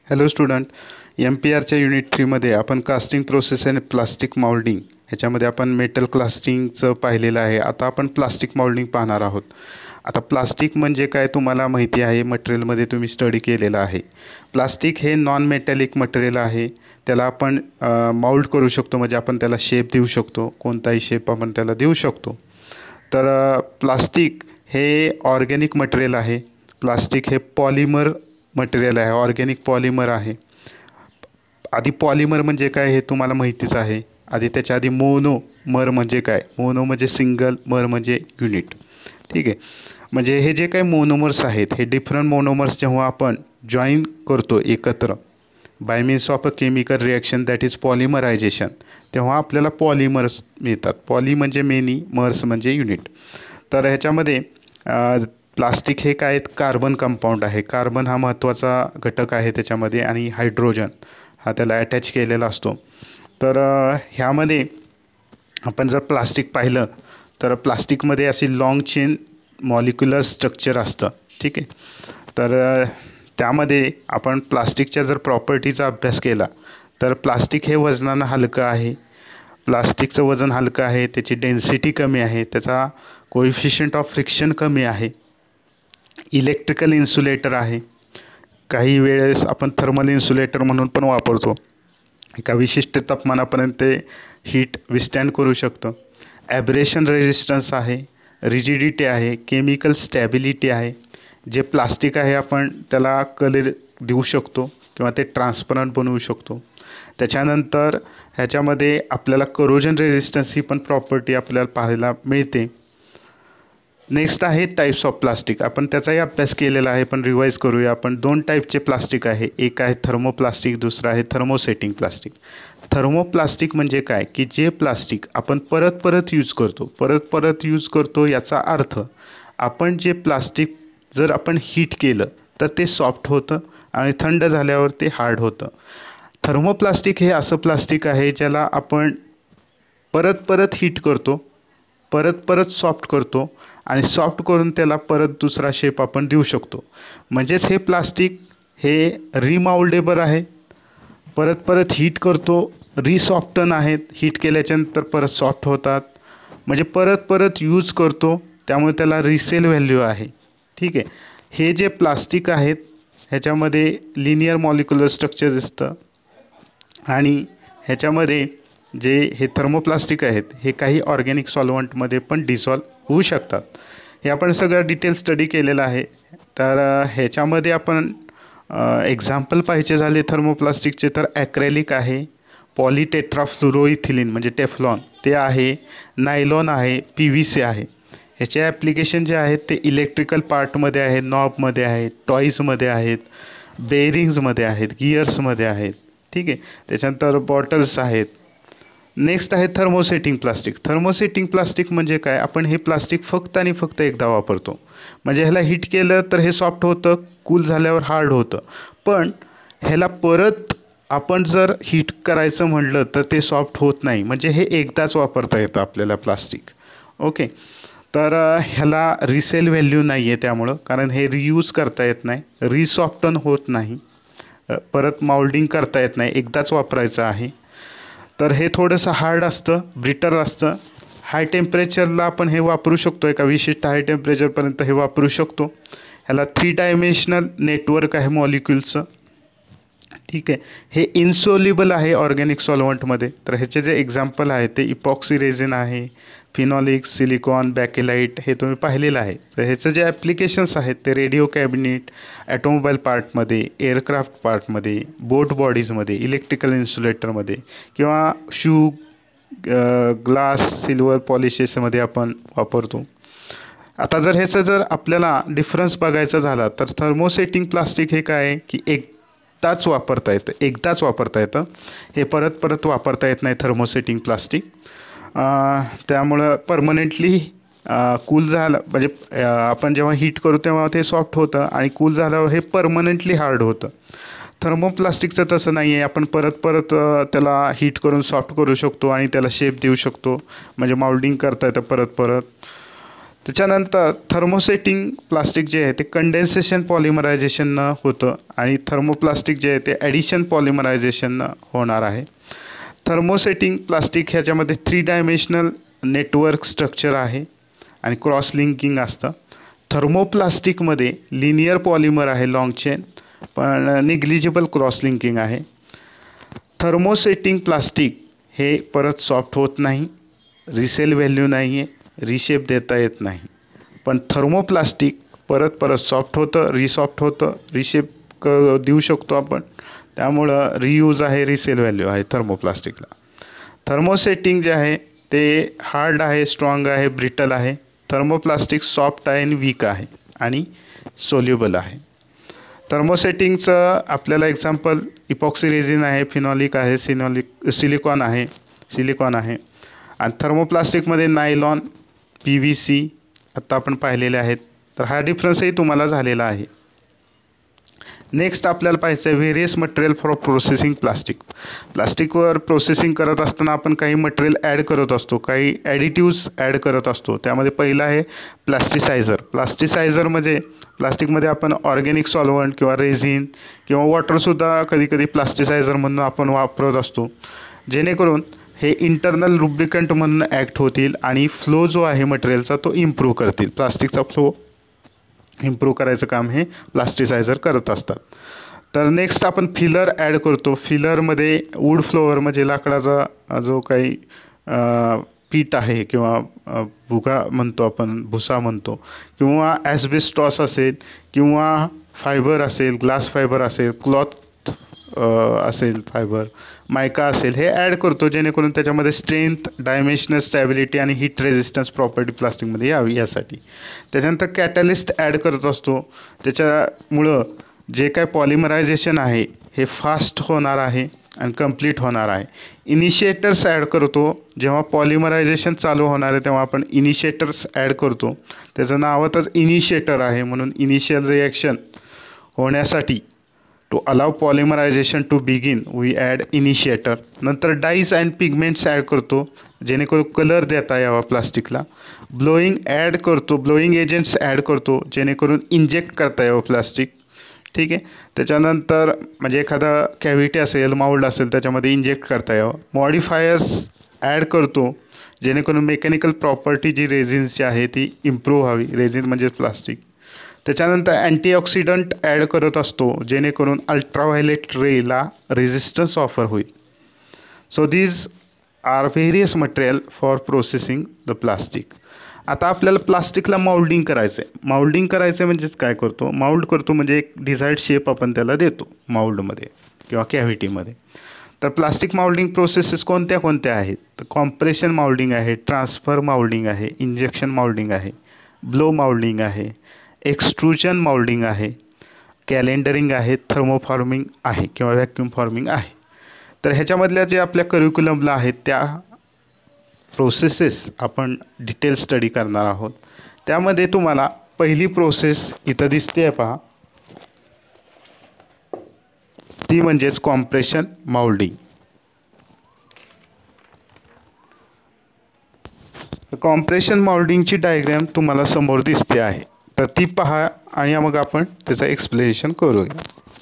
Hello student, M P आरच्या unit 3मध्ये आपण कास्टिंग प्रोसेस आणि प्लास्टिक माउल्डिंग ह्याच्यामध्ये आपण मेटल कास्टिंगचं पाहिलेलं आहे. आता आपण प्लास्टिक माउल्डिंग पाहणार आहोत. आता प्लास्टिक म्हणजे काय तुम्हाला माहिती आहे, मटेरियलमध्ये तुम्ही स्टडी केलेलं आहे. प्लास्टिक हे नॉन मेटॅलिक मटेरियल आहे. त्याला आपण माउल्ड करू शकतो, म्हणजे आपण त्याला शेप देऊ शकतो. कोणताही शेप आपण त्याला देऊ शकतो. तर प्लास्टिक हे ऑर्गॅनिक मटेरियल आहे. प्लास्टिक हे पॉलिमर मटेरियल आहे, ऑर्गॅनिक पॉलिमर आहे. आधी पॉलिमर म्हणजे काय हे तुम्हाला माहितीच आहे. आधी त्याच्या आधी मोनोमर म्हणजे काय, मोनो म्हणजे सिंगल, मर म्हणजे युनिट. ठीक आहे. म्हणजे हे जे काही मोनोमर्स आहेत, हे डिफरंट मोनोमर्स जेव्हा आपण जॉईन करतो एकत्र by means of a chemical reaction that is polymerisation, तेव्हा आपल्याला पॉलिमर्स मिळतात. पॉली म्हणजे मेनी, मर्स म्हणजे युनिट. तर ह्याच्यामध्ये प्लास्टिक हे काय आहेत, कार्बन कंपाऊंड आहे. कार्बन हा महत्त्वाचा घटक आहे त्याच्यामध्ये, आणि हायड्रोजन हा त्याला अटॅच केलेला असतो. तर ह्यामध्ये आपण जर प्लास्टिक पाहिलं तर प्लास्टिकमध्ये अशी लाँग चेन मॉलिक्युलर स्ट्रक्चर असतं. ठीक आहे. तर त्यामध्ये आपण प्लास्टिकच्या जर प्रॉपर्टीचा अभ्यास केला तर प्लास्टिक हे वजनानं हलकं आहे. प्लास्टिकचं वजन हलकं आहे, त्याची डेन्सिटी कमी आहे, त्याचा कोइफिशियंट ऑफ फ्रिक्शन कमी आहे. इलेक्ट्रिकल इन्सुलेटर आहे. काही वेळेस आपण थर्मल इन्सुलेटर म्हणून पण वापरतो. एका विशिष्ट तापमानापर्यंत ते हीट विस्टँड करू शकतं. ॲब्रेशन रेझिस्टन्स आहे, रिजिडिटी आहे, केमिकल स्टॅबिलिटी आहे. जे प्लास्टिक आहे आपण त्याला कलर देऊ शकतो किंवा ते ट्रान्सपरंट बनवू शकतो. त्याच्यानंतर ह्याच्यामध्ये आपल्याला करोजन रेझिस्टन्स ही पण प्रॉपर्टी आपल्याला पाहायला मिळते. नेक्स्ट आहे टाईप्स ऑफ प्लास्टिक. आपण त्याचाही अभ्यास केलेला आहे, पण रिवाईज करूया. आपण 2 टाईपचे प्लास्टिक आहे. एक आहे थर्मोप्लास्टिक, दुसरं आहे थर्मोसेटिंग प्लास्टिक. थर्मोप्लास्टिक म्हणजे काय की जे प्लास्टिक आपण परत परत यूज करतो. याचा अर्थ आपण जे प्लास्टिक जर आपण हीट केलं तर ते सॉफ्ट होतं आणि थंड झाल्यावर ते हार्ड होतं. थर्मोप्लास्टिक हे असं प्लास्टिक आहे ज्याला आपण परत हीट करतो, परत सॉफ्ट करतो आणि सॉफ्ट करून त्याला परत दुसरा शेप आपण देऊ शकतो. म्हणजेच हे प्लास्टिक हे रिमाउल्डेबल आहे. परत हीट करतो, रिसॉफ्टन आहेत, हीट केल्याच्यानंतर परत सॉफ्ट होतात. म्हणजे परत यूज करतो, त्यामुळे त्याला रिसेल व्हॅल्यू आहे. ठीक आहे. हे जे प्लास्टिक आहेत ह्याच्यामध्ये लिनियर मॉलिक्युलर स्ट्रक्चर दिसतं, आणि ह्याच्यामध्ये जे हे थर्मोप्लास्टिक आहेत हे काही ऑर्गॅनिक सॉल्वंटमध्ये पण डिसॉल्व होऊ शकतात. हे आपण सगळं डिटेल स्टडी केलेलं आहे. तर ह्याच्यामध्ये आपण एक्झाम्पल पाहिजे झाले थर्मोप्लास्टिकचे तर ॲक्रेलिक आहे, पॉलिटेट्राफ्लोरोइथिलीन म्हणजे टेफ्लॉन ते आहे, नायलॉन आहे, PVC आहे. ह्याचे ॲप्लिकेशन जे आहेत ते इलेक्ट्रिकल पार्टमध्ये आहेत, नॉबमध्ये आहेत, टॉईजमध्ये आहेत, बेरिंग्समध्ये आहेत, गिअर्समध्ये आहेत. ठीक आहे. त्याच्यानंतर बॉटल्स आहेत. नेक्स्ट आहे थर्मोसेटिंग प्लास्टिक. थर्मोसेटिंग प्लास्टिक म्हणजे काय, आपण हे प्लास्टिक फक्त आणि फक्त एकदा वापरतो. म्हणजे ह्याला हीट केलं तर हे सॉफ्ट होतं, कूल झाल्यावर हार्ड होतं. पण ह्याला परत आपण जर हीट करायचं म्हटलं तर ते सॉफ्ट होत नाही. म्हणजे हे एकदाच वापरता येतं आपल्याला प्लास्टिक. ओके. तर ह्याला रिसेल व्हॅल्यू नाही आहे त्यामुळं, कारण हे रियूज करता येत नाही, रिसॉफ्टन होत नाही, परत माउल्डिंग करता येत नाही, एकदाच वापरायचं आहे. तर हे थोडंसं हार्ड असतं, ब्रिटल असतं. हाय टेम्परेचरला आपण हे वापरू शकतो, एका विशिष्ट हाय टेम्परेचरपर्यंत हे वापरू शकतो. ह्याला 3 डायमेन्शनल नेटवर्क आहे मॉलिक्युलचं. ठीक आहे. हे इन्सोल्युबल आहे ऑर्गॅनिक सॉल्वंटमध्ये. तर ह्याचे जे एक्झाम्पल आहे ते इपॉक्सी रेझिन आहे, फिनॉलिक्स, सिलिकॉन, बॅकेलाईट हे तुम्ही पाहिलेलं आहे. तर ह्याचं जे ॲप्लिकेशन्स आहेत ते रेडिओ कॅबिनेट, ॲटोमोबाईल पार्टमध्ये, एअरक्राफ्ट पार्टमध्ये, बोट बॉडीजमध्ये, इलेक्ट्रिकल इन्सुलेटरमध्ये किंवा शू, ग्लास, सिल्वर पॉलिशेसमध्ये आपण वापरतो. आता जर आपल्याला डिफरन्स बघायचा झाला तर थर्मोसेटिंग प्लास्टिक हे काय आहे की एकदाच वापरता येतं. हे परत वापरता येत नाही थर्मोसेटिंग प्लास्टिक. त्यामुळं परमनेंटली कूल झालं म्हणजे आपण जेव्हा हीट करू तेव्हा ते सॉफ्ट होतं आणि कूल झाल्यावर हे परमनेंटली हार्ड होतं. थर्मोप्लास्टिकचं तसं नाही आहे. आपण परत त्याला हीट करून सॉफ्ट करू शकतो आणि त्याला शेप देऊ शकतो, म्हणजे माउल्डिंग करता येतं परत. त्याच्यानंतर थर्मोसेटिंग प्लास्टिक जे आहे ते कंडेन्सेशन पॉलिमरायझेशननं होतं आणि थर्मोप्लास्टिक जे आहे ते ॲडिशन पॉलिमरायझेशननं होणार आहे. थर्मोसेटिंग प्लास्टिक ह्याच्यामध्ये 3 डायमेन्शनल नेटवर्क स्ट्रक्चर आहे आणि क्रॉस लिंकिंग असतं. थर्मोप्लास्टिकमध्ये लिनियर पॉलिमर आहे लाँग चेन, पण निग्लिजिबल क्रॉस लिंकिंग आहे. थर्मोसेटिंग प्लास्टिक हे परत सॉफ्ट होत नाही, रिसेल व्हॅल्यू नाही आहे, रिशेप देता येत नाही. पण थर्मोप्लास्टिक परत सॉफ्ट होतं, रिसॉफ्ट होतं, रिशेप देऊ शकतो आपण. त्यामुळं रियूज आहे, रिसेल व्हॅल्यू आहे थर्मोप्लास्टिकला. थर्मोसेटिंग जे आहे ते हार्ड आहे, स्ट्रॉंग आहे, ब्रिटल आहे. थर्मोप्लास्टिक सॉफ्ट आहे आणि वीक आहे आणि सोल्युबल आहे. थर्मोसेटिंगचं आपल्याला एक्झाम्पल इपॉक्सी रेझिन आहे, फिनॉलिक आहे, सिलिकॉन आहे. आणि थर्मोप्लास्टिकमध्ये नायलॉन, PVC आत्ता आपण पाहिलेले आहेत. तर हा डिफरन्सही तुम्हाला झालेला आहे. नेक्स्ट आपल्याला पाहायचं आहे various material for processing plastic. प्लास्टिकवर प्रोसेसिंग करत असताना आपण काही मटेरियल ॲड करत असतो, काही ॲडिटिव्ज ॲड करत असतो. त्यामध्ये पहिलं आहे प्लास्टिसायझर. प्लास्टिसायझर म्हणजे प्लास्टिकमध्ये आपण ऑर्गॅनिक सॉल्व्हंट किंवा रेझिन किंवा वॉटरसुद्धा कधीकधी प्लास्टिसायझर म्हणून आपण वापरत असतो, जेणेकरून हे इंटरनल लुब्रिकंट म्हणून ॲक्ट होतील आणि फ्लो जो आहे मटेरियलचा तो इम्प्रूव्ह करतील. प्लास्टिकचा फ्लो इम्प्रूव्ह करायचं काम हे प्लास्टिसायझर करत असतात. तर नेक्स्ट आपण फिलर ॲड करतो. फिलरमध्ये वूड फ्लोअर म्हणजे लाकडाचा जो काही पीठ आहे किंवा भुगा म्हणतो आपण, भुसा म्हणतो, किंवा ॲस्बेस्टॉस असेल किंवा फायबर असेल, ग्लास फायबर असेल, क्लॉथ असेल, फायबर मायका असेल, हे ॲड करतो जेणेकरून त्याच्यामध्ये स्ट्रेंथ, डायमेन्शनल स्टॅबिलिटी आणि हीट रेझिस्टन्स प्रॉपर्टी प्लास्टिकमध्ये यावी यासाठी. त्याच्यानंतर कॅटलिस्ट ॲड करत असतो. त्याच्यामुळं जे काय पॉलिमरायझेशन आहे हे फास्ट होणार आहे आणि कंप्लीट होणार आहे. इनिशिएटर्स ॲड करतो. जेव्हा पॉलिमरायझेशन चालू होणार आहे तेव्हा आपण इनिशिएटर्स ॲड करतो. त्याचं नावातच इनिशिएटर आहे, म्हणून इनिशियल रिॲक्शन होण्यासाठी to allow polymerisation to begin we add initiator. नंतर डाईज अँड पिगमेंट्स ॲड करतो जेणेकरून कलर देता यावा प्लास्टिकला. ब्लोईंग एजंट्स ॲड करतो जेणेकरून इंजेक्ट करता यावं प्लास्टिक. ठीक आहे. त्याच्यानंतर म्हणजे एखादा कॅव्हिटी असेल, माउल्ड असेल, त्याच्यामध्ये इंजेक्ट करता यावं. मॉडिफायर्स ॲड करतो जेणेकरून मेकॅनिकल प्रॉपर्टी जी रेझिन्सची आहे ती इम्प्रूव्ह व्हावी. रेझिन म्हणजे प्लास्टिक. त्याच्यानंतर अँटीऑक्सिडंट ॲड करत असतो जेणेकरून अल्ट्राव्हायलेट रेला रेझिस्टन्स ऑफर होईल. So these are various material for processing the plastic. आता आपल्याला प्लास्टिकला माउल्डिंग करायचं आहे. माउल्डिंग करायचं म्हणजेच काय करतो, माउल्ड करतो म्हणजे एक डिझायर्ड शेप आपण त्याला देतो माउल्डमध्ये किंवा कॅव्हिटीमध्ये. तर प्लास्टिक माउल्डिंग प्रोसेसेस कोणत्या आहेत, तर कॉम्प्रेशन माउल्डिंग आहे, ट्रान्सफर माउल्डिंग आहे, इंजेक्शन माउल्डिंग आहे, ब्लो माउल्डिंग आहे, एक्सट्रूजन माउल्डिंग आहे, कॅलेंडरिंग आहे, थर्मोफॉर्मिंग आहे किंवा व्हॅक्यूम फॉर्मिंग आहे. तर ह्याच्यामधल्या जे आपल्या करिक्युलमला आहेत त्या प्रोसेसेस आपण डिटेल स्टडी करणार आहोत. त्यामध्ये तुम्हाला पहिली प्रोसेस इथं दिसते आहे पहा, ती म्हणजेच कॉम्प्रेशन माउल्डिंग. कॉम्प्रेशन माउल्डिंगची डायग्रॅम तुम्हाला समोर दिसते आहे, तर ती पहा आणि मग आपण त्याचं एक्सप्लेनेशन करूया.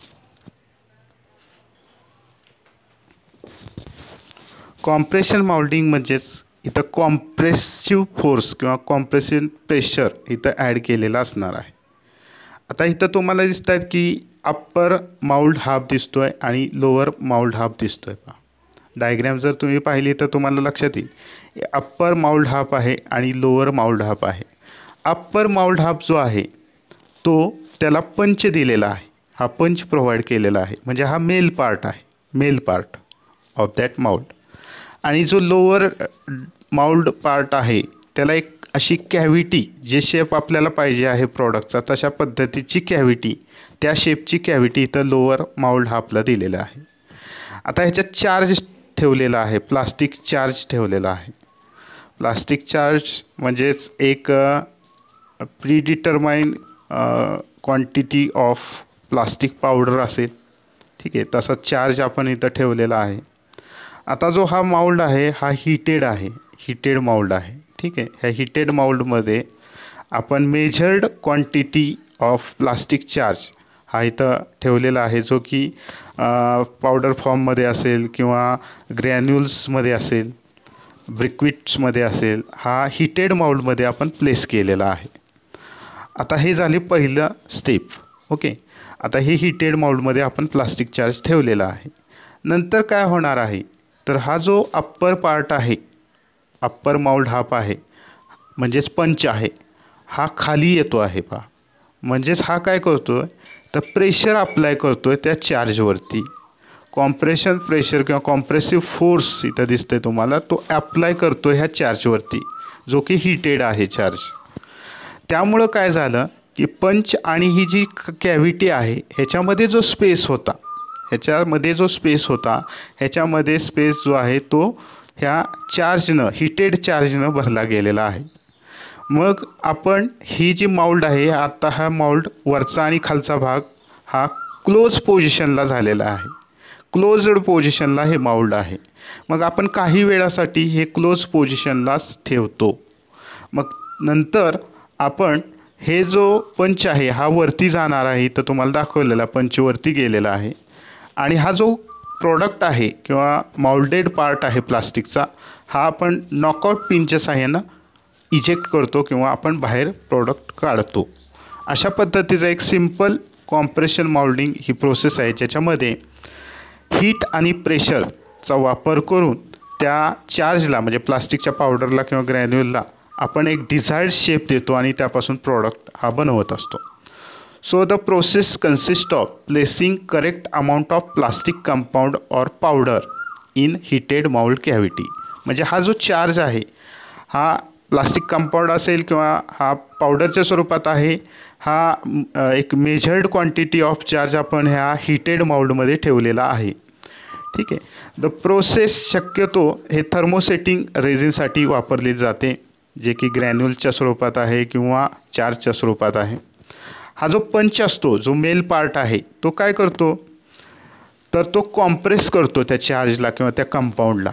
कॉम्प्रेशन माउल्डिंग म्हणजेच इथं कॉम्प्रेसिव्ह फोर्स किंवा कॉम्प्रेशन प्रेशर इथं ॲड केलेला असणार आहे. आता इथं तुम्हाला दिसत आहेत की अप्पर माउल्ड हाफ दिसतोय आणि लोअर माउल्ड हाफ दिसतोय. पहा डायग्रॅम जर तुम्ही पाहिली तर तुम्हाला लक्षात येईल अप्पर माउल्ड हाफ आहे आणि लोअर माउल्ड हाफ आहे. अप्पर माउल्ड हाफ जो आहे तो त्याला पंच दिलेला आहे, हा पंच प्रोव्हाइड केलेला आहे, म्हणजे हा मेल पार्ट आहे, male part of that mould. आणि जो लोअर माउल्ड पार्ट आहे त्याला एक अशी कॅव्हिटी, जे शेप आपल्याला पाहिजे आहे प्रॉडक्टचा तशा पद्धतीची कॅव्हिटी, त्या शेपची कॅव्हिटी इथं लोअर माउल्ड हाफला दिलेलं आहे. आता ह्याच्यात चार्ज ठेवलेला आहे, प्लास्टिक चार्ज ठेवलेला आहे. प्लास्टिक चार्ज म्हणजेच एक predetermine quantity of plastic powder असेल. ठीक आहे, तसा चार्ज आपण इथं ठेवलेला आहे. आता जो हा माउल्ड आहे हा हीटेड आहे, हीटेड माउल्ड आहे. ठीक आहे, ह्या हीटेड माउल्डमध्ये आपण measured quantity of plastic charge हा इथं ठेवलेला आहे, जो की पावडर फॉर्ममध्ये असेल किंवा ग्रॅन्युल्समध्ये असेल, ब्रिक्विट्समध्ये असेल, हा हीटेड माउल्डमध्ये आपण प्लेस केलेला आहे. आता हे झाले पहिलं स्टेप. ओके, आता हे हीटेड माउल्डमध्ये आपण प्लास्टिक चार्ज ठेवलेला आहे. नंतर काय होणार आहे, तर हा जो अप्पर पार्ट आहे, अप्पर माउल्ड हाफ आहे, म्हणजेच पंच आहे, हा खाली येतो आहे पहा. म्हणजेच हा काय करतो आहे, तर प्रेशर अप्लाय करतो आहे त्या चार्जवरती. कॉम्प्रेशन प्रेशर किंवा कॉम्प्रेसिव्ह फोर्स इथं दिसते तुम्हाला, तो अप्लाय करतो ह्या चार्जवरती, जो की हीटेड आहे चार्ज. त्यामुळं काय झालं की पंच आणि ही जी कॅव्हिटी आहे ह्याच्यामध्ये जो स्पेस होता, ह्याच्यामध्ये स्पेस जो आहे तो ह्या चार्जनं, हीटेड चार्जनं भरला गेलेला आहे. मग आपण ही जी माउल्ड आहे, आता हा माउल्ड वरचा आणि खालचा भाग हा क्लोज पोझिशनला झालेला आहे. क्लोज्ड पोझिशनला हे माउल्ड आहे. मग आपण काही वेळासाठी हे क्लोज पोझिशनलाच ठेवतो. मग नंतर आपण हे जो पंच आहे हा वरती जाणार आहे, तर तुम्हाला दाखवलेला पंच वरती गेलेला आहे. आणि हा जो प्रोडक्ट आहे किंवा माउल्डेड पार्ट आहे प्लास्टिकचा, हा आपण नॉकआउट पिनच्या साहाय्यानं इजेक्ट करतो किंवा आपण बाहेर प्रोडक्ट काढतो. अशा पद्धतीचं एक सिंपल कॉम्प्रेशन माउल्डिंग ही प्रोसेस आहे, ज्याच्यामध्ये हीट आणि प्रेशरचा वापर करून त्या चार्जला, म्हणजे प्लास्टिकच्या पावडरला किंवा ग्रॅन्युलला आपण एक डिझायर्ड शेप देतो आणि त्यापासून प्रोडक्ट हा बनवत असतो. So the process consist of placing correct amount of plastic compound or powder in heated mould cavity. म्हणजे हा जो चार्ज आहे हा प्लास्टिक कंपाऊंड असेल किंवा हा पावडरच्या स्वरूपात आहे, हा एक मेजर्ड क्वांटिटी ऑफ चार्ज आपण ह्या हीटेड माउल्डमध्ये ठेवलेला आहे. ठीक आहे. द प्रोसेस शक्यतो हे थर्मोसेटिंग रेझिनसाठी वापरली जाते, जे की ग्रॅन्युलच्या स्वरूपात आहे किंवा चार्जच्या स्वरूपात आहे. हा जो पंच असतो, जो मेल पार्ट आहे, तो काय करतो, तर तो कॉम्प्रेस करतो त्या चार्जला किंवा त्या कंपाऊंडला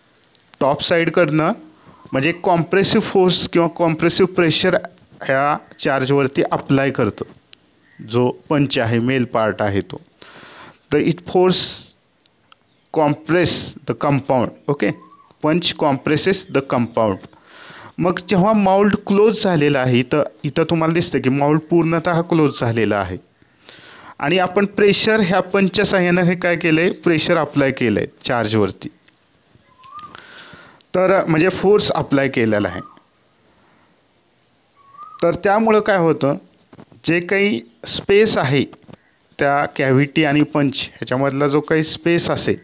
टॉप साईडकडनं. म्हणजे कॉम्प्रेसिव्ह फोर्स किंवा कॉम्प्रेसिव्ह प्रेशर ह्या चार्जवरती अप्लाय करतो जो पंच आहे, मेल पार्ट आहे तो. तर it force compress the compound. Okay, punch compresses the compound. मग जेव्हा माउल्ड क्लोज झालेला आहे, इथं तुम्हाला दिसतं की माउल्ड पूर्णतः क्लोज झालेला आहे आणि आपण प्रेशर ह्या पंचच्या साहाय्यानं हे काय केलं आहे, प्रेशर अप्लाय केलं आहे चार्जवरती. तर म्हणजे फोर्स अप्लाय केलेला आहे. तर त्यामुळं काय होतं, जे काही स्पेस आहे त्या कॅव्हिटी आणि पंच ह्याच्यामधला जो काही स्पेस असेल,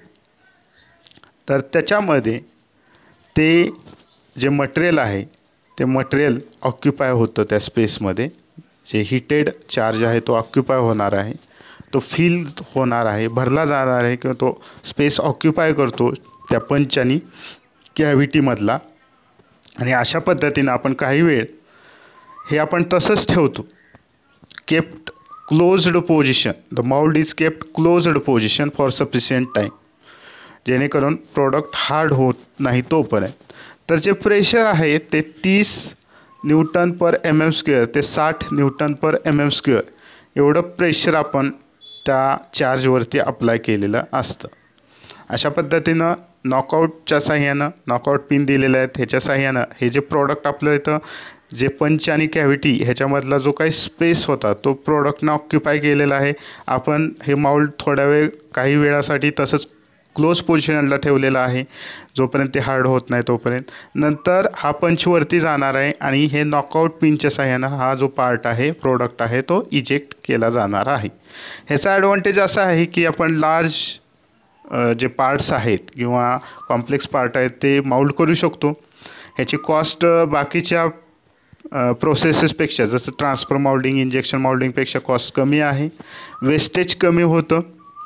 तर त्याच्यामध्ये ते जे मटेरियल आहे ते मटेरियल ऑक्युपाय होतं त्या स्पेसमध्ये. जे हीटेड चार्ज आहे तो ऑक्युपाय होणार आहे, तो फिल होणार आहे, भरला जाणार आहे किंवा तो स्पेस ऑक्युपाय करतो त्या पंच आणि कॅव्हिटीमधला. आणि अशा पद्धतीनं आपण काही वेळ हे आपण तसंच ठेवतो. Kept closed position, the mould is kept closed position for sufficient time, जेणेकरून प्रोडक्ट हार्ड होत नाही तोपर्यंत. तर जे प्रेशर आहे ते 30 न्यूटन पर mm², ते 60 न्यूटन पर mm² एवढं प्रेशर आपण त्या चार्जवरती अप्लाय केलेलं असतं. अशा पद्धतीनं नॉकआउटच्या साह्यानं, नॉकआउट पिन दिलेले आहेत ह्याच्या साह्यानं हे जे प्रोडक्ट आपलं इथं जे पंच आणि कॅव्हिटी ह्याच्यामधला जो काही स्पेस होता तो प्रोडक्टनं ऑक्युपाय केलेला आहे. आपण हे माउल्ड थोड्या वेळ, काही वेळासाठी तसंच क्लोज पोझिशनला ठेवलेला आहे, जोपर्यंत ते हार्ड होत नाही तोपर्यंत. नंतर हा पंच वरती जाणार आहे आणि हे नॉकआउट पिनच्या साह्यानं हा जो पार्ट आहे, प्रोडक्ट आहे, तो इजेक्ट केला जाणार आहे. ह्याचा ॲडव्हान्टेज असा आहे की आपण लार्ज जे पार्ट्स आहेत किंवा कॉम्प्लेक्स पार्ट आहेत ते माउल्ड करू शकतो. ह्याची कॉस्ट बाकीच्या प्रोसेसेसपेक्षा, जसं ट्रान्सफर माउल्डिंग, इंजेक्शन माउल्डिंगपेक्षा कॉस्ट कमी आहे, वेस्टेज कमी होतं.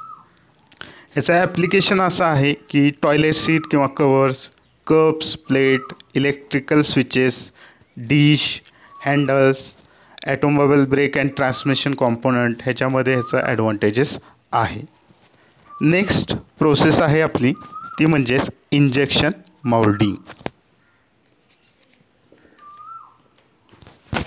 ह्याचा ॲप्लिकेशन असा आहे की टॉयलेट सीट किंवा covers, cups, plate, electrical switches, dish, handles, automobile brake and transmission component ह्याच्यामध्ये ह्याचा ॲडव्हान्टेजेस आहे. नेक्स्ट प्रोसेस आहे आपली ती म्हणजेच इंजेक्शन माउल्डिंग.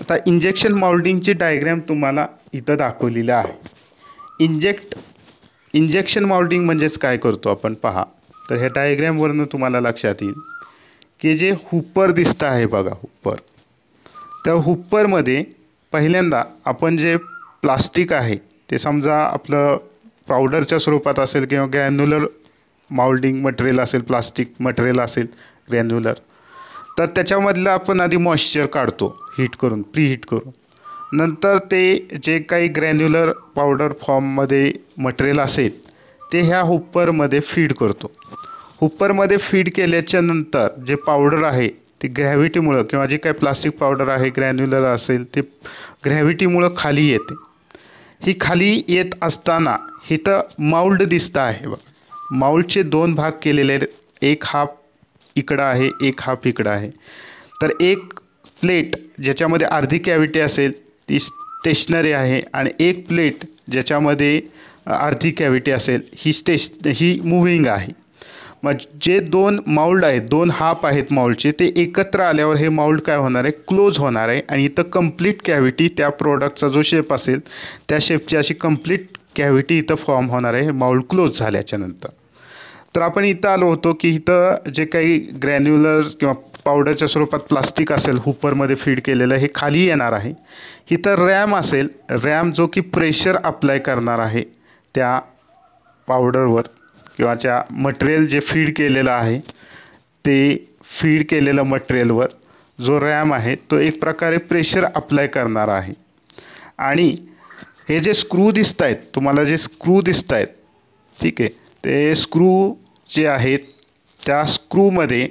आता इंजेक्शन माउल्डिंगची डायग्रॅम तुम्हाला इथं दाखवलेली आहे. इंजेक्शन माउल्डिंग म्हणजेच काय करतो आपण पहा. तर ह्या डायग्रॅमवरनं तुम्हाला लक्षात येईल की जे हुपर दिसतं आहे बघा, हुपर, त्या हुपरमध्ये पहिल्यांदा आपण जे प्लास्टिक आहे ते समजा आपलं पावडरच्या स्वरूपात असेल किंवा ग्रॅन्युलर माउल्डिंग मटेरियल असेल, प्लास्टिक मटेरियल असेल ग्रॅन्युलर, तर त्याच्यामधलं आपण आधी मॉइश्चर काढतो हीट करून, प्री हीट करून. नंतर ते जे काही ग्रॅन्युलर पावडर फॉर्ममध्ये मटेरियल असेल ते ह्या हुपरमध्ये फीड करतो. हुपरमध्ये फीड केल्याच्या नंतर जे पावडर आहे ते ग्रॅव्हिटीमुळं किंवा जे काही प्लास्टिक पावडर आहे ग्रॅन्युलर असेल ते ग्रॅव्हिटीमुळं खाली येते. ही खाली येत असताना इथं माउल्ड दिसतं आहे बघा. माउल्डचे 2 भाग केलेले आहेत. एक हाफ इकडं आहे, एक हाफ इकडं आहे. तर एक प्लेट ज्याच्यामध्ये अर्धी कॅव्हिटी असेल ती स्टेशनरी आहे आणि एक प्लेट ज्याच्यामध्ये अर्धी कॅव्हिटी असेल ही मूव्हिंग आहे. मग जे 2 माउल्ड आहेत, 2 हाफ आहेत माउल्डचे, ते एकत्र आल्यावर हे माउल्ड काय होणार आहे, क्लोज होणार आहे आणि इथं कंप्लीट कॅव्हिटी त्या प्रोडक्टचा जो शेप असेल त्या शेपची अशी कंप्लीट कॅव्हिटी इथं फॉर्म होणार आहे हे माउल्ड क्लोज झाल्याच्या नंतर. तर आपण इथं आलो होतो की इथं जे काही ग्रॅन्युलर्स किंवा पावडरच्या स्वरूपात प्लास्टिक असेल हुपरमध्ये फीड केलेलं हे खाली येणार आहे. इथं रॅम असेल, रॅम जो की प्रेशर अप्लाय करणार आहे त्या पावडरवर किंवा त्या मटेरियल जे फीड केलेलं आहे ते फीड केलेलं मटेरियलवर जो रॅम आहे तो एक प्रकारे प्रेशर अप्लाय करणार आहे. आणि हे जे स्क्रू दिसत आहेत तुम्हाला, जे स्क्रू दिसत आहेत, ठीक आहे, ते स्क्रू जे आहेत त्या स्क्रूमध्ये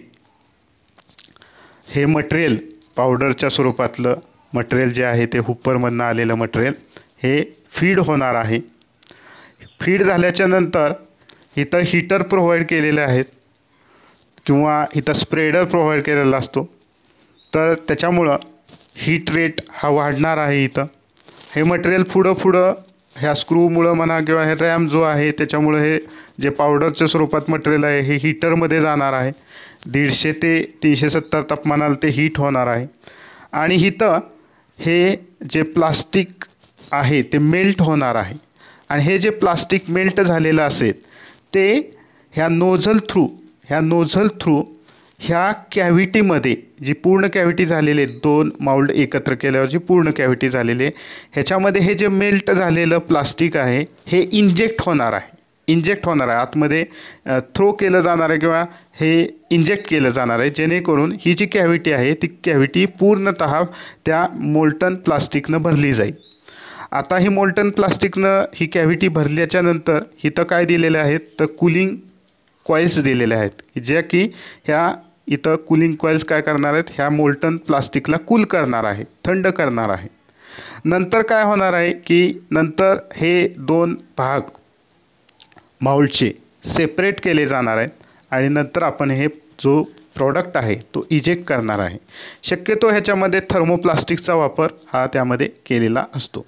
हे मटेरियल पावडरच्या स्वरूपातलं मटेरियल जे आहे ते हुपरमधनं आलेलं मटेरियल हे फीड होणार आहे. फीड झाल्याच्या नंतर इथं हीटर प्रोव्हाइड केलेले आहेत किंवा इथं स्प्रेडर प्रोव्हाइड केलेला असतो. तर त्याच्यामुळं हीट रेट हा वाढणार आहे. इथं हे मटेरियल पुढं ह्या स्क्रूमुळं म्हणा किंवा हे रॅम जो आहे त्याच्यामुळं हे जे पावडरच्या स्वरूपात मटेरियल आहे हे हीटरमध्ये जाणार आहे. 150 ते 370 तापमानाला ते हीट होणार आहे. आणि इथं हे जे प्लास्टिक आहे ते मेल्ट होणार आहे. आणि हे जे प्लास्टिक मेल्ट झालेलं असेल ते ह्या नोझल थ्रू ह्या कॅव्हिटीमध्ये जी पूर्ण कॅव्हिटी झालेली आहे, 2 माउल्ड एकत्र केल्यावर जी पूर्ण कॅव्हिटी झालेली आहे ह्याच्यामध्ये हे जे मेल्ट झालेलं प्लास्टिक आहे हे इंजेक्ट होणार आहे. आतमध्ये थ्रो केलं जाणार आहे किंवा हे इंजेक्ट केलं जाणार आहे, जेणेकरून ही जी कॅव्हिटी आहे ती कॅव्हिटी पूर्णतः त्या मोल्टन प्लास्टिकनं भरली जाईल. आता ही मोल्टन प्लास्टिकनं ही कॅव्हिटी भरल्याच्या नंतर इथं काय दिलेले आहेत तर कूलिंग कॉइल्स दिलेले आहेत, ज्या की ह्या इथं कूलिंग कॉइल्स काय करणार आहेत, ह्या मोल्टन प्लास्टिकला कूल करणार आहे, थंड करणार आहे. नंतर काय होणार आहे की नंतर हे 2 भाग माउल्डचे सेपरेट केले जाणार आहेत आणि नंतर आपण हे जो प्रॉडक्ट आहे तो इजेक्ट करणार आहे. शक्यतो ह्याच्यामध्ये थर्मोप्लास्टिकचा वापर हा त्यामध्ये केलेला असतो.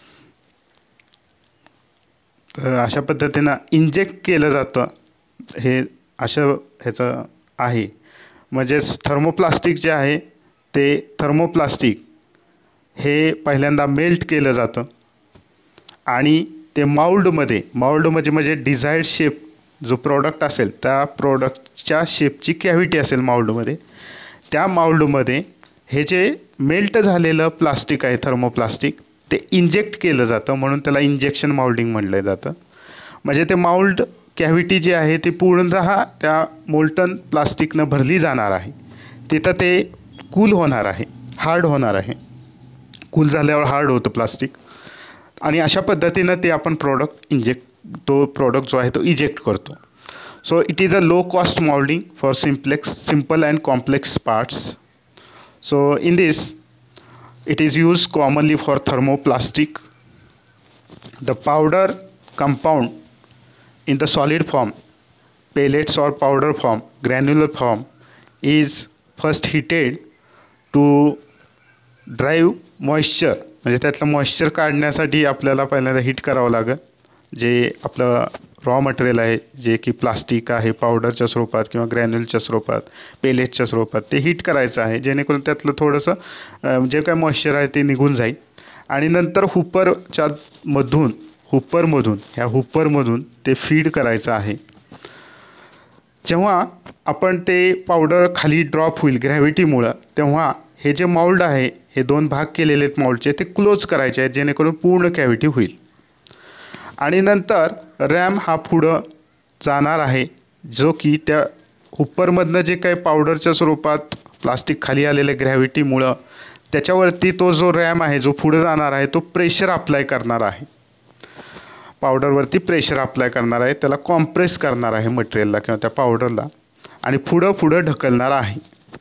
तर अशा पद्धतीनं इंजेक्ट केलं जातं हे ह्याचं आहे. म्हणजेच थर्मोप्लास्टिक जे आहे ते थर्मोप्लास्टिक हे पहिल्यांदा मेल्ट केलं जातं आणि ते माउल्डमध्ये म्हणजे डिझायर्ड शेप जो प्रॉडक्ट असेल त्या प्रॉडक्टच्या शेपची कॅव्हिटी असेल माउल्डमध्ये, त्या माउल्डमध्ये हे जे मेल्ट झालेलं प्लास्टिक आहे थर्मोप्लास्टिक ते इंजेक्ट केलं जातं, म्हणून त्याला इंजेक्शन माउल्डिंग म्हटलं जातं. म्हणजे ते माउल्ड कॅव्हिटी जी आहे ती पूर्णतः त्या मोल्टन प्लास्टिकनं भरली जाणार आहे. तिथं ते कूल होणार आहे, हार्ड होणार आहे. कूल झाल्यावर हार्ड होतं प्लास्टिक आणि अशा पद्धतीनं ते आपण तो प्रॉडक्ट जो आहे तो इजेक्ट करतो. So it is a low cost moulding for simple and complex parts. So in this it is used commonly for thermoplastic. The powder compound in the solid form, pellets or powder form, granular form, is first heated to drive moisture. म्हणजे त्यातलं moisture काढण्यासाठी आपल्याला पहिल्यांदा heat करावं लागेल. जे आपलं raw material आहे जे की प्लास्टिक आहे पावडरच्या स्वरूपात किंवा ग्रॅन्युलच्या स्वरूपात पेलेटच्या स्वरूपात ते हीट करायचं आहे, जेणेकरून त्यातलं थोडंसं जे काय मॉइश्चर आहे ते निघून जाईल. आणि नंतर हुपरमधून ते फीड करायचं आहे. जेव्हा आपण ते पावडर खाली ड्रॉप होईल ग्रॅव्हिटीमुळं, तेव्हा हे जे माउल्ड आहे हे 2 भाग केलेले आहेत माउल्डचे, ते क्लोज करायचे आहेत जेणेकरून पूर्ण कॅव्हिटी होईल. आणि नंतर रॅम हा पुढं जाणार आहे, जो की त्या हुपरमधनं जे काही पावडरच्या स्वरूपात प्लास्टिक खाली आलेलं ग्रॅव्हिटीमुळं त्याच्यावरती तो जो रॅम आहे जो पुढं जाणार आहे तो प्रेशर अप्लाय करणार आहे, पावडरवरती प्रेशर अप्लाय करणार आहे, त्याला कॉम्प्रेस करणार आहे मटेरियलला किंवा त्या पावडरला आणि पुढं ढकलणार आहे.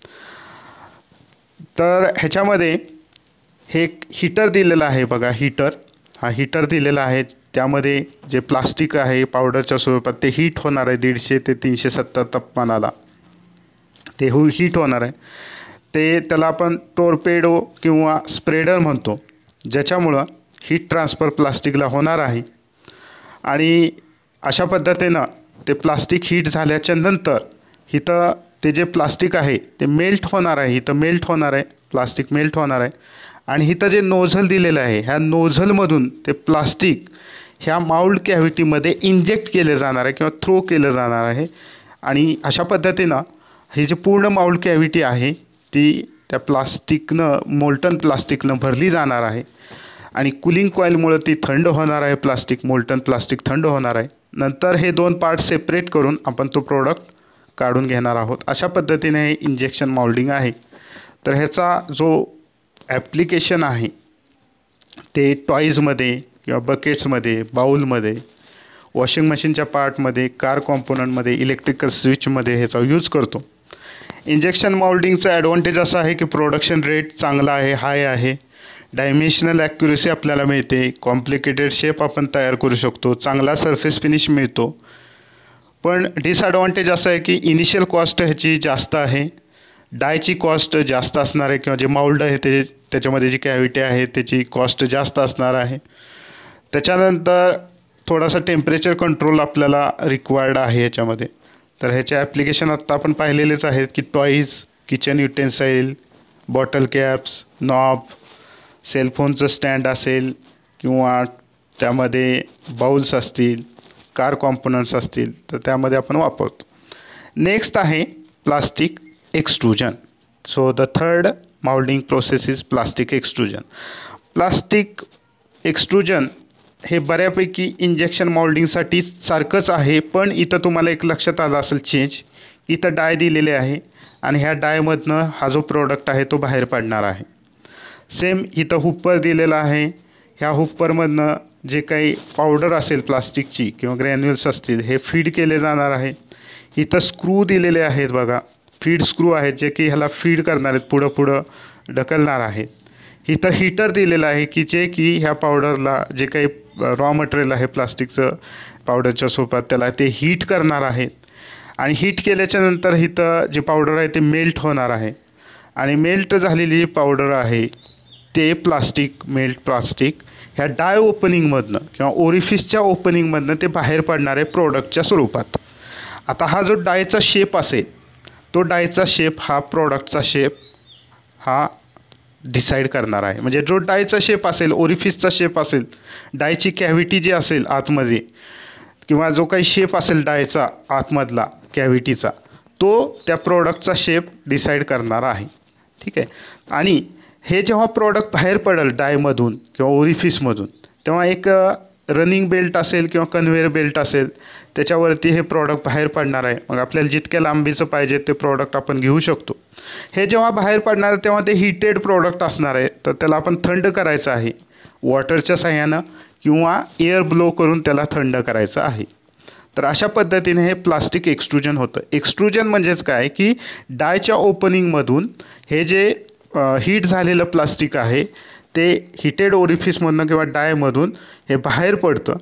तर ह्याच्यामध्ये हे हीटर दिलेलं आहे बघा, हीटर दिलेला आहे. त्यामध्ये जे प्लास्टिक आहे पावडरच्या स्वरूपात ते हीट होणार आहे 150 ते 370 तापमानाला ते हीट होणार आहे. त्याला आपण टॉर्पेडो किंवा स्प्रेडर म्हणतो, ज्याच्यामुळं हीट ट्रान्सफर प्लास्टिकला होणार आहे. आणि अशा पद्धतीनं ते प्लास्टिक हीट झाल्याच्या नंतर इथं ते जे प्लास्टिक आहे ते मेल्ट होणार आहे, प्लास्टिक मेल्ट होणार आहे. आणि इथं जे नोझल दिलेलं आहे ह्या नोझलमधून ते प्लास्टिक ह्या माउल्ड कॅव्हिटीमध्ये इंजेक्ट केलं जाणार आहे किंवा थ्रो केलं जाणार आहे. आणि अशा पद्धतीनं ही जी पूर्ण माउल्ड कॅव्हिटी आहे ती त्या मोल्टन प्लास्टिकनं भरली जाणार आहे. आणि कूलिंग कॉईलमुळे ती थंड होणार आहे, मोल्टन प्लास्टिक थंड होणार आहे. नंतर हे 2 पार्ट सेपरेट करून आपण तो प्रोडक्ट काढून घेणार आहोत. अशा पद्धतीने हे इंजेक्शन माउल्डिंग आहे. तर ह्याचा जो ॲप्लिकेशन आहे ते टॉईजमध्ये किंवा बकेट्समध्ये, बाउलमध्ये, वॉशिंग मशीनच्या पार्टमध्ये, कार कॉम्पोनंटमध्ये, इलेक्ट्रिकल स्विचमध्ये ह्याचा यूज करतो. इंजेक्शन माउल्डिंगचा ॲडव्हान्टेज असा आहे की प्रोडक्शन रेट चांगला आहे, हाय आहे, डायमेन्शनल ॲक्युरेसी आपल्याला मिळते, कॉम्प्लिकेटेड शेप आपण तयार करू शकतो, चांगला सरफेस फिनिश मिळतो. पण डिसॲडव्हान्टेज असं आहे की इनिशियल कॉस्ट ह्याची जास्त आहे, डायची कॉस्ट जास्त असणार आहे किंवा जे माउल्ड आहे त्याच्यामध्ये जी कॅव्हिटी आहे त्याची कॉस्ट जास्त असणार आहे. त्याच्यानंतर थोडासा टेम्परेचर कंट्रोल आपल्याला रिक्वायर्ड आहे ह्याच्यामध्ये. तर ह्याचे ॲप्लिकेशन आत्ता आपण पाहिलेलेच आहेत की toys, kitchen utensil, bottle caps, knob, सेलफोनचं स्टँड असेल किंवा त्यामध्ये बाउल्स असतील, कार कॉम्पोनंट्स असतील तर त्यामध्ये आपण वापरतो. नेक्स्ट आहे plastic extrusion. So the third moulding process is plastic extrusion. Plastic extrusion हे बऱ्यापैकी इंजेक्शन माउल्डिंगसाठी सारखंच आहे, पण इथं तुम्हाला एक लक्षात आलं असेल चेंज. इथं डाय दिलेले आहे आणि ह्या डायमधनं हा जो प्रोडक्ट आहे तो बाहेर पडणार आहे. सेम इथं हुप्पर दिलेला आहे, ह्या हुप्परमधनं जे काही पावडर असेल प्लास्टिकची किंवा ग्रॅन्युल्स असतील हे फीड केले जाणार आहे. इथं स्क्रू दिलेले आहेत बघा, फीड स्क्रू आहेत जे की ह्याला फीड करणार आहेत, पुढं ढकलणार आहेत. इथं हीटर दिलेलं आहे की जे की ह्या पावडरला जे काही रॉ मटेरियल आहे प्लास्टिकचं पावडरच्या स्वरूपात त्याला ते हीट करणार आहेत. आणि हीट केल्याच्या नंतर इथं जे पावडर आहे ते मेल्ट होणार आहे आणि मेल्ट झालेली जी पावडर आहे ते मेल्ट प्लास्टिक ह्या डाय ओपनिंगमधनं किंवा ओरिफिसच्या ओपनिंगमधनं ते बाहेर पडणार आहे प्रोडक्टच्या स्वरूपात. आता हा जो डायचा शेप असेल तो डायचा शेप हा प्रोडक्टचा शेप हा डिसाईड करणार आहे. म्हणजे जो डायचा शेप असेल, ओरिफिसचा शेप असेल, डायची कॅव्हिटी जी असेल आतमध्ये किंवा जो काही शेप असेल डायचा आतमधला कॅव्हिटीचा तो त्या प्रोडक्टचा शेप डिसाईड करणार आहे. ठीक आहे. आणि हे जेव्हा प्रोडक्ट बाहेर पडेल डायमधून किंवा ओरिफिसमधून तेव्हा एक रनिंग बेल्ट असेल किंवा कन्व्हेयर बेल्ट असेल त्याच्यावरती हे प्रॉडक्ट बाहेर पडणार आहे. मग आपल्याला जितक्या लांबीचं पाहिजे ते प्रॉडक्ट आपण घेऊ शकतो. हे जेव्हा बाहेर पडणार तेव्हा ते हीटेड प्रॉडक्ट असणार आहे, तर त्याला आपण थंड करायचं आहे वॉटरच्या साह्यानं किंवा एअर ब्लो करून त्याला थंड करायचं आहे. तर अशा पद्धतीने हे प्लास्टिक एक्सट्रूजन होतं. एक्सट्रूजन म्हणजेच काय की डायच्या ओपनिंगमधून हे जे हीट झालेलं प्लास्टिक आहे ते हिटेड ओरिफिसमधनं किंवा डायमधून हे बाहेर पडतं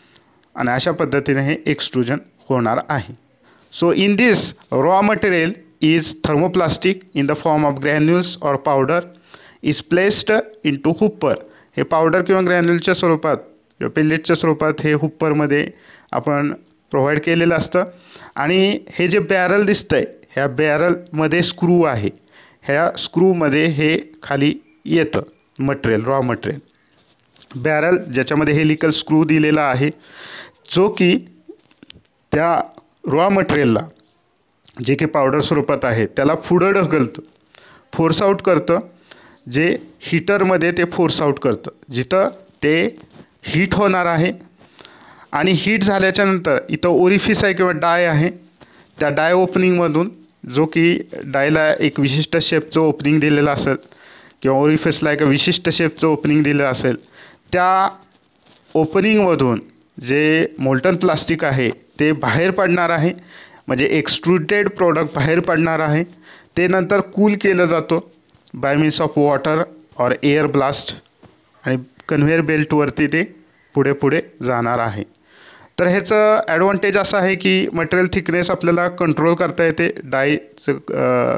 आणि अशा पद्धतीने हे एक्सट्रूजन होणार आहे. So in this raw material is thermoplastic in the form of granules और powder is placed into hopper. हे पावडर किंवा ग्रॅन्युलच्या स्वरूपात किंवा पेलेटच्या स्वरूपात हे हुप्परमध्ये आपण प्रोव्हाइड केलेलं असतं. आणि हे जे बॅरल दिसतंय, ह्या बॅरलमध्ये स्क्रू आहे. ह्या स्क्रूमध्ये हे खाली येतं मटेरियल, रॉ मटेरियल. बॅरल ज्याच्यामध्ये हेलिकल स्क्रू दिलेला आहे, जो की त्या रॉ मटेरियलला जे की पावडर स्वरूपात आहे त्याला पुढं ढकलतं, फोर्स आऊट करतं. जे हीटरमध्ये ते फोर्स आऊट करतं, जिथं ते हीट होणार आहे. आणि हीट झाल्याच्या नंतर इथं ओरिफिस आहे किंवा डाय आहे. त्या डाय ओपनिंगमधून, जो की डायला एक विशिष्ट शेपचं ओपनिंग दिलेलं असेल किंवा ओरिफिसला एक विशिष्ट शेपचं ओपनिंग दिलेलं असेल, त्या ओपनिंगमधून जे मोल्टन प्लास्टिक आहे ते बाहेर पडणार आहे. म्हणजे एक्सट्रुडेड प्रोडक्ट बाहेर पडणार आहे. ते नंतर कूल केलं जातं बाय मीन्स ऑफ वॉटर और एअर ब्लास्ट, आणि कन्व्हेअर बेल्टवरती ते पुढे पुढे जाणार आहे. तर ह्याचं ॲडव्हान्टेज असं आहे की मटेरियल थिकनेस आपल्याला कंट्रोल करता येते. डायचं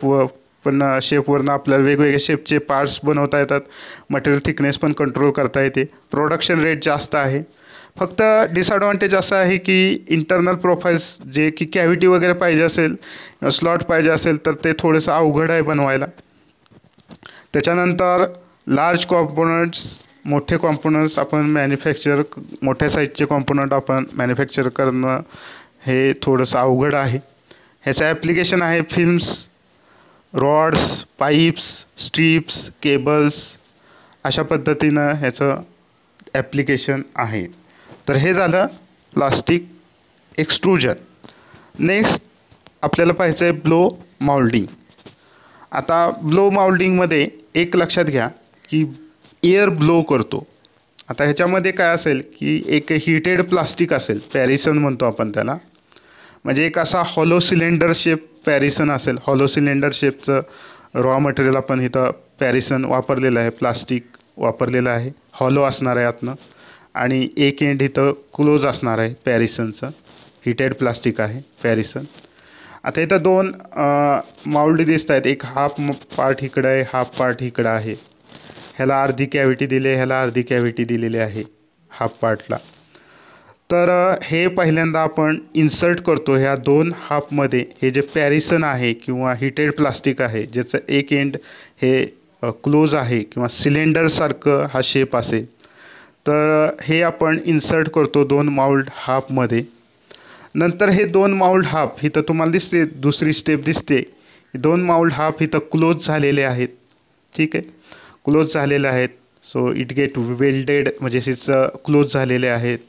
शेपवरनं आपल्याला वेगवेगळे शेपचे पार्ट्स बनवता येतात. मटेरियल थिकनेस पण कंट्रोल करता येते. प्रोडक्शन रेट जास्त आहे. फक्त डिसॲडव्हान्टेज असं आहे की इंटरनल प्रोफाईल्स, जे की कॅव्हिटी वगैरे पाहिजे असेल, स्लॉट पाहिजे असेल, तर ते थोडंसं अवघड आहे बनवायला. त्याच्यानंतर लार्ज कॉम्पोनंट्स, मोठे कॉम्पोनंट्स आपण मोठ्या साईजचे कॉम्पोनंट आपण मॅन्युफॅक्चर करणं हे थोडंसं अवघड आहे. ह्याचं ॲप्लिकेशन आहे films, rods, pipes, strips, cables, अशा पद्धतीनं ह्याचं ॲप्लिकेशन आहे. तर हे झालं प्लास्टिक एक्सट्रूजन. नेक्स्ट आपल्याला पाहायचं आहे ब्लो माउल्डिंग. आता ब्लो माउल्डिंगमध्ये एक लक्षात घ्या की एअर ब्लो करतो. आता ह्याच्यामध्ये काय असेल की एक हीटेड प्लास्टिक असेल, पॅरिसन म्हणतो आपण त्याला. म्हणजे एक असा हॉलो सिलेंडर शेप पॅरिसन असेल. हॉलो सिलेंडर शेपचं रॉ मटेरियल आपण इथं पॅरिसन वापरलेलं आहे, प्लास्टिक वापरलेलं आहे. हॉलो असणार आहे आतनं, आणि एक एंड इथं क्लोज असणार आहे पॅरिसनचं. हीटेड प्लास्टिक आहे पॅरिसन. आता इथं दोन माउल्ड दिसत आहेत. एक हाफ पार्ट इकडं आहे, हाफ पार्ट इकडं आहे. ह्याला अर्धी कॅव्हिटी दिली, ह्याला अर्धी कॅव्हिटी दिलेली आहे हाफ पार्टला. तर हे पहिल्यांदा आपण इन्सर्ट करतो ह्या दोन हाफमध्ये. हे जे पॅरिसन आहे किंवा हीटेड प्लास्टिक आहे, ज्याचं एक एंड हे क्लोज आहे किंवा सिलेंडरसारखं हा शेप असेल, तर हे आपण इन्सर्ट करतो दोन माउल्ड हाफमध्ये. नंतर हे दोन माउल्ड हाफ इथं तुम्हाला दिसते, दुसरी स्टेप दिसते. दोन माउल्ड हाफ इथं क्लोज झालेले आहेत. ठीक आहे, क्लोज झालेले आहेत. सो इट गेट वेल्डेड, म्हणजे तिचं क्लोज झालेले आहेत.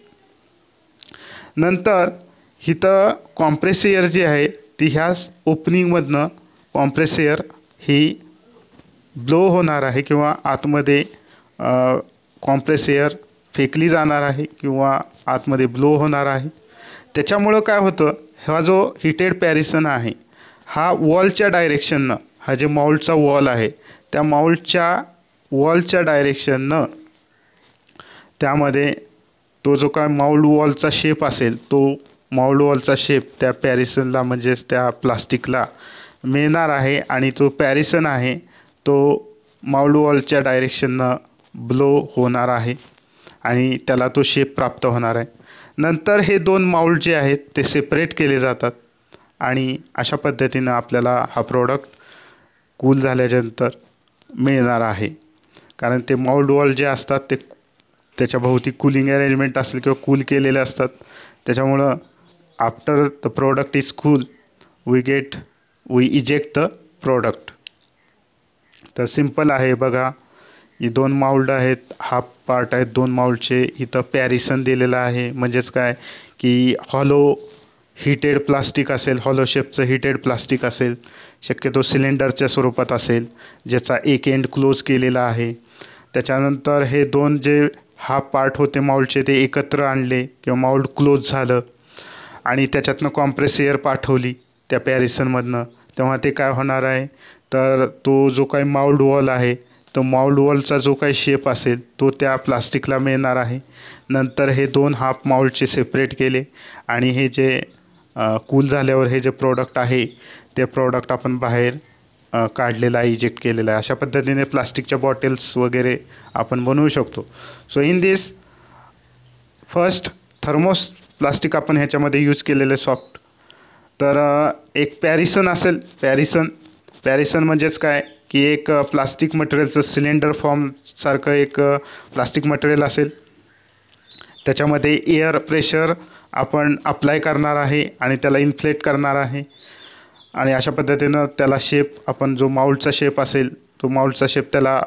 नंतर इथं कॉम्प्रेस एअर जी आहे ती ह्या ओपनिंगमधनं कॉम्प्रेस एअर ही ब्लो होणार आहे किंवा आतमध्ये कॉम्प्रेस एअर फेकली जाणार आहे किंवा आतमध्ये ब्लो होणार आहे. त्याच्यामुळं काय होतं, हा जो हीटेड पॅरिसन आहे हा वॉलच्या डायरेक्शननं, हा जे माउल्डचा वॉल आहे त्या माउल्डच्या वॉलच्या डायरेक्शननं, त्यामध्ये तो जो काय माउल्ड वॉलचा शेप असेल तो माउल्ड वॉलचा शेप त्या पॅरिसनला, म्हणजेच त्या प्लास्टिकला मिळणार आहे. आणि तो पॅरिसन आहे तो माउल्ड वॉलच्या डायरेक्शननं ब्लो होणार आहे आणि त्याला तो शेप प्राप्त होणार आहे. नंतर हे दोन माउल्ड जे आहेत ते सेपरेट केले जातात आणि अशा पद्धतीनं आपल्याला हा प्रोडक्ट कूल झाल्यानंतर मिळणार आहे. कारण ते माउल्ड वॉल जे असतात ते त्याच्या भोवती कूलिंग अरेंजमेंट असेल किंवा कूल केलेले असतात. त्याच्यामुळं after the product is cool we eject the product. तर सिम्पल आहे बघा. ही दोन माउल्ड आहेत, हाफ पार्ट आहेत दोन माउल्डचे. इथं पॅरिसन दिलेलं आहे, म्हणजेच काय की हॉलो हीटेड प्लास्टिक असेल, हॉलो शेपचं हीटेड प्लास्टिक असेल, शक्यतो सिलेंडरच्या स्वरूपात असेल, ज्याचा एक एंड क्लोज केलेला आहे. त्याच्यानंतर हे दोन जे हाफ पार्ट होते माउल्डचे ते एकत्र आणले किंवा माउल्ड क्लोज झालं आणि त्याच्यातनं कॉम्प्रेस एअर पाठवली त्या पॅरिसनमधनं, तेव्हा ते काय होणार आहे, तर तो जो काही माउल्ड वॉल आहे तो माउल्ड वॉलचा जो काही शेप असेल तो त्या प्लास्टिकला मिळणार आहे. नंतर हे दोन हाफ माउल्डचे सेपरेट केले आणि हे जे कूल झाल्यावर हे जे प्रोडक्ट आहे ते प्रोडक्ट आपण बाहेर काढलेलं आहे, इजेक्ट केलेलं आहे. अशा पद्धतीने प्लास्टिकच्या बॉटल्स वगैरे आपण बनवू शकतो. So in this first plastic आपण ह्याच्यामध्ये यूज केलेलं आहे सॉफ्ट. तर एक पॅरिसन असेल. पॅरिसन म्हणजेच काय की एक प्लास्टिक मटेरियलचं सिलेंडर फॉर्मसारखं एक प्लास्टिक मटेरियल असेल. त्याच्यामध्ये एअर प्रेशर आपण अप्लाय करणार आहे आणि त्याला इन्फ्लेट करणार आहे आणि अशा पद्धतीनं त्याला शेप आपण जो माऊल्डचा शेप असेल तो माऊल्डचा शेप त्याला